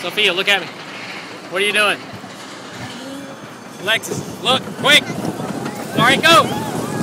Sophia, look at me. What are you doing? Alexis, look, quick! Alright, go!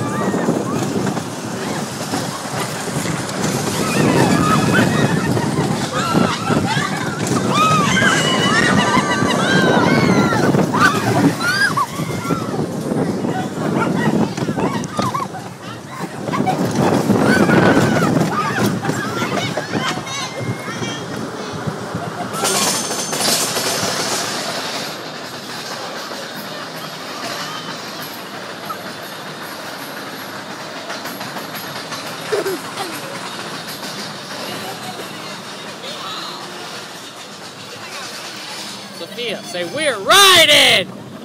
Sophia, say, we're riding!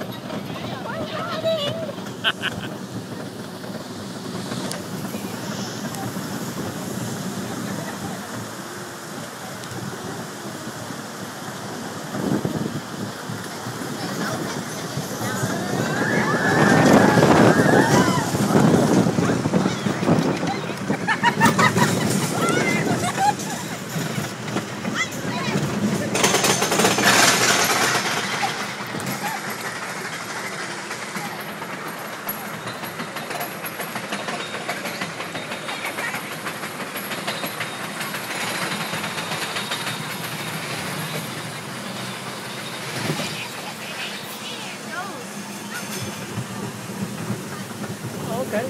Okay.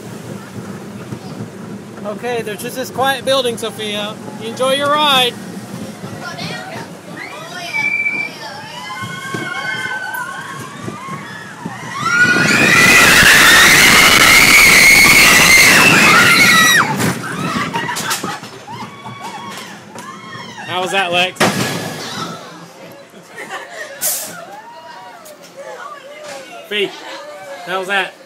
Okay, there's just this quiet building, Sophia. You enjoy your ride. How was that, Lex? Fee, how was that?